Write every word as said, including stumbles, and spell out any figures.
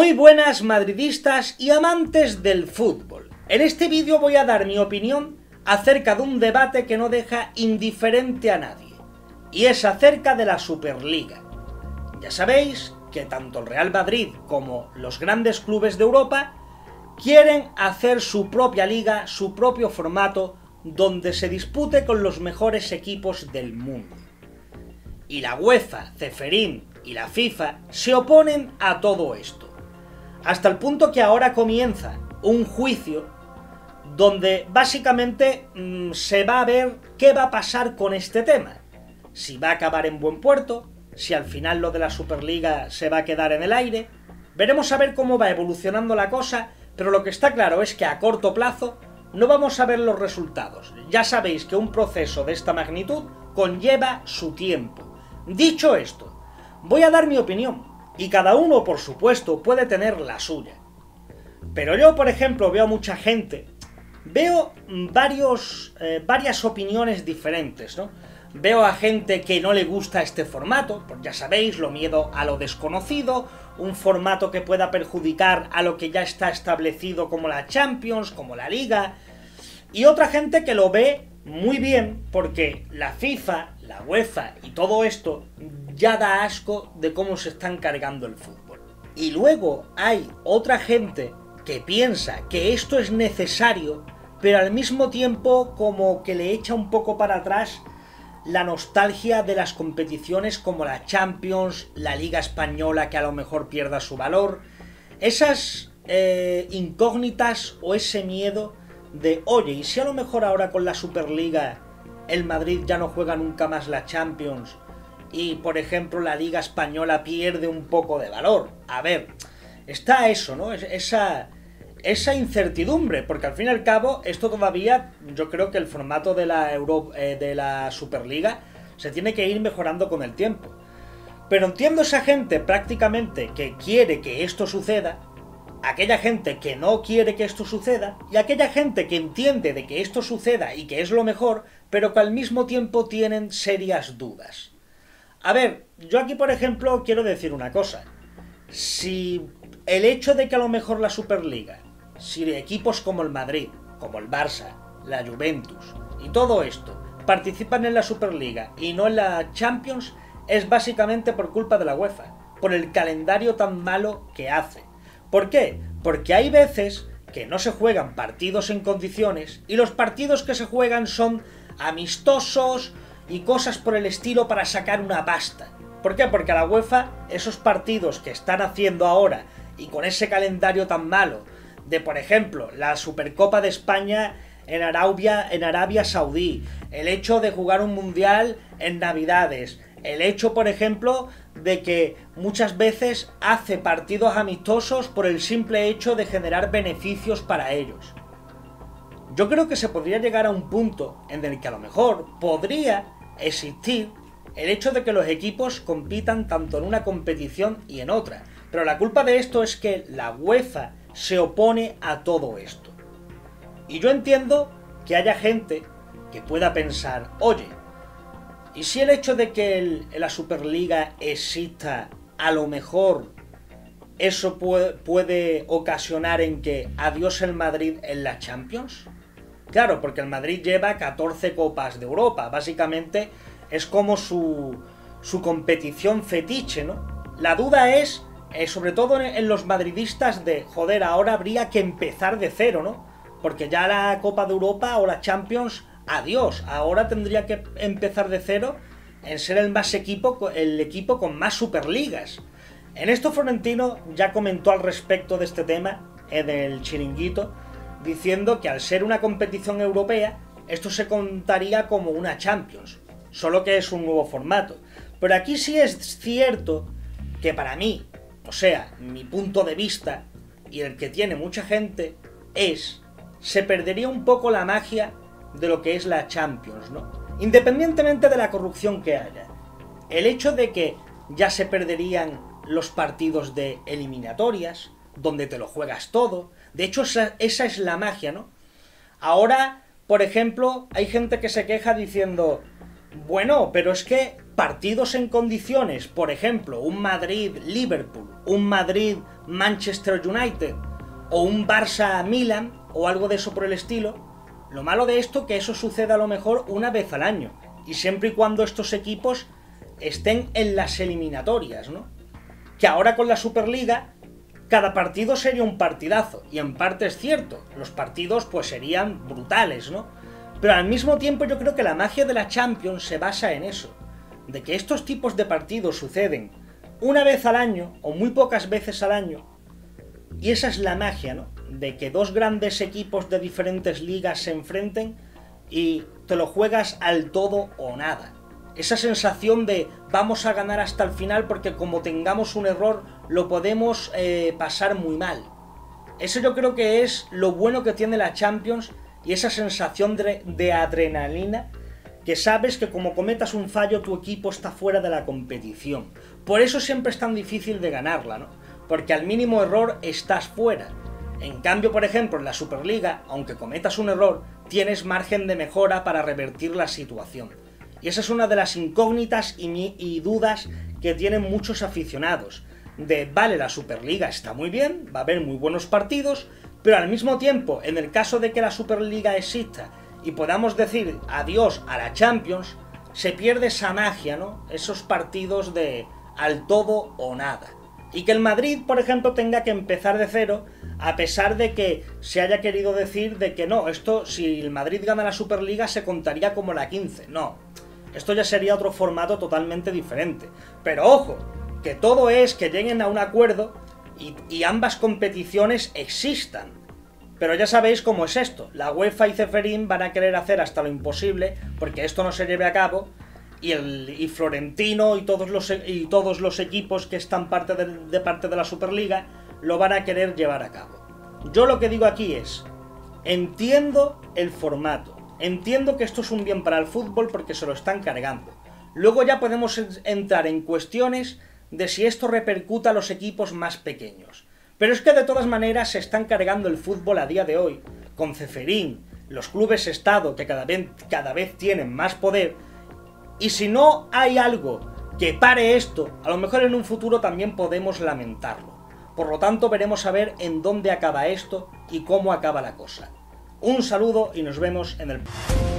Muy buenas madridistas y amantes del fútbol. En este vídeo voy a dar mi opinión acerca de un debate que no deja indiferente a nadie, y es acerca de la Superliga. Ya sabéis que tanto el Real Madrid como los grandes clubes de Europa quieren hacer su propia liga, su propio formato, donde se dispute con los mejores equipos del mundo. Y la UEFA, Ceferín y la FIFA se oponen a todo esto, hasta el punto que ahora comienza un juicio donde básicamente mmm, se va a ver qué va a pasar con este tema, si va a acabar en buen puerto, si al final lo de la Superliga se va a quedar en el aire. Veremos a ver cómo va evolucionando la cosa, pero lo que está claro es que a corto plazo no vamos a ver los resultados. Ya sabéis que un proceso de esta magnitud conlleva su tiempo. Dicho esto, voy a dar mi opinión, y cada uno, por supuesto, puede tener la suya. Pero yo, por ejemplo, veo a mucha gente, veo varios, eh, varias opiniones diferentes, ¿no? Veo a gente que no le gusta este formato, pues ya sabéis, lo miedo a lo desconocido, un formato que pueda perjudicar a lo que ya está establecido como la Champions, como la Liga, y otra gente que lo ve muy bien porque la FIFA, la UEFA y todo esto ya da asco de cómo se están cargando el fútbol. Y luego hay otra gente que piensa que esto es necesario, pero al mismo tiempo como que le echa un poco para atrás la nostalgia de las competiciones como la Champions, la Liga Española que a lo mejor pierda su valor, esas eh, incógnitas o ese miedo de, oye, ¿y si a lo mejor ahora con la Superliga el Madrid ya no juega nunca más la Champions y, por ejemplo, la Liga Española pierde un poco de valor? A ver, está eso, ¿no? Esa, esa incertidumbre, porque al fin y al cabo esto todavía, yo creo que el formato de la, Euro, eh, de la Superliga se tiene que ir mejorando con el tiempo. Pero entiendo esa gente prácticamente que quiere que esto suceda, aquella gente que no quiere que esto suceda, y aquella gente que entiende de que esto suceda y que es lo mejor, pero que al mismo tiempo tienen serias dudas. A ver, yo aquí por ejemplo quiero decir una cosa. Si el hecho de que a lo mejor la Superliga, si equipos como el Madrid, como el Barça, la Juventus y todo esto participan en la Superliga y no en la Champions, es básicamente por culpa de la UEFA, por el calendario tan malo que hace. ¿Por qué? Porque hay veces que no se juegan partidos en condiciones y los partidos que se juegan son amistosos y cosas por el estilo para sacar una pasta. ¿Por qué? Porque a la UEFA esos partidos que están haciendo ahora y con ese calendario tan malo de, por ejemplo, la Supercopa de España en Arabia, en Arabia Saudí, el hecho de jugar un mundial en Navidades, el hecho, por ejemplo, de que muchas veces hace partidos amistosos por el simple hecho de generar beneficios para ellos. Yo creo que se podría llegar a un punto en el que a lo mejor podría existir el hecho de que los equipos compitan tanto en una competición y en otra. Pero la culpa de esto es que la UEFA se opone a todo esto. Y yo entiendo que haya gente que pueda pensar, oye, ¿y si el hecho de que el, la Superliga exista, a lo mejor eso puede, puede ocasionar en que adiós el Madrid en la Champions? Claro, porque el Madrid lleva catorce Copas de Europa, básicamente es como su, su competición fetiche, ¿no? La duda es, eh, sobre todo en, en los madridistas, de, joder, ahora habría que empezar de cero, ¿no? Porque ya la Copa de Europa o la Champions, adiós, ahora tendría que empezar de cero en ser el más equipo, el equipo con más Superligas. En esto Florentino ya comentó al respecto de este tema en el Chiringuito, diciendo que al ser una competición europea, esto se contaría como una Champions, solo que es un nuevo formato. Pero aquí sí es cierto que para mí, o sea, mi punto de vista, y el que tiene mucha gente, es, se perdería un poco la magia de lo que es la Champions, ¿no? Independientemente de la corrupción que haya. El hecho de que ya se perderían los partidos de eliminatorias, donde te lo juegas todo. De hecho, esa, esa es la magia, ¿no? Ahora, por ejemplo, hay gente que se queja diciendo, bueno, pero es que partidos en condiciones, por ejemplo, un Madrid-Liverpool, un Madrid-Manchester United o un Barça-Milan o algo de eso por el estilo, lo malo de esto es que eso sucede a lo mejor una vez al año y siempre y cuando estos equipos estén en las eliminatorias, ¿no? Que ahora con la Superliga cada partido sería un partidazo, y en parte es cierto, los partidos pues serían brutales, ¿no? Pero al mismo tiempo yo creo que la magia de la Champions se basa en eso, de que estos tipos de partidos suceden una vez al año, o muy pocas veces al año, y esa es la magia, ¿no? De que dos grandes equipos de diferentes ligas se enfrenten y te lo juegas al todo o nada. Esa sensación de vamos a ganar hasta el final porque como tengamos un error lo podemos eh, pasar muy mal. Eso yo creo que es lo bueno que tiene la Champions y esa sensación de, de adrenalina, que sabes que como cometas un fallo tu equipo está fuera de la competición. Por eso siempre es tan difícil de ganarla, ¿no? Porque al mínimo error estás fuera. En cambio, por ejemplo, en la Superliga, aunque cometas un error, tienes margen de mejora para revertir la situación. Y esa es una de las incógnitas y, y dudas que tienen muchos aficionados. De, vale, la Superliga está muy bien, va a haber muy buenos partidos, pero al mismo tiempo, en el caso de que la Superliga exista y podamos decir adiós a la Champions, se pierde esa magia, ¿no? Esos partidos de al todo o nada. Y que el Madrid, por ejemplo, tenga que empezar de cero, a pesar de que se haya querido decir de que no, esto, si el Madrid gana la Superliga, se contaría como la quince. No, esto ya sería otro formato totalmente diferente. Pero ojo, que todo es que lleguen a un acuerdo y, y ambas competiciones existan. Pero ya sabéis cómo es esto. La UEFA y Ceferín van a querer hacer hasta lo imposible porque esto no se lleve a cabo. Y, el, y Florentino y todos, los, y todos los equipos que están parte de, de parte de la Superliga lo van a querer llevar a cabo. Yo lo que digo aquí es, entiendo el formato, entiendo que esto es un bien para el fútbol porque se lo están cargando. Luego ya podemos entrar en cuestiones de si esto repercuta a los equipos más pequeños. Pero es que de todas maneras se están cargando el fútbol a día de hoy, con Ceferín, los clubes Estado que cada vez, cada vez tienen más poder. Y si no hay algo que pare esto, a lo mejor en un futuro también podemos lamentarlo. Por lo tanto, veremos a ver en dónde acaba esto y cómo acaba la cosa. Un saludo y nos vemos en el próximo.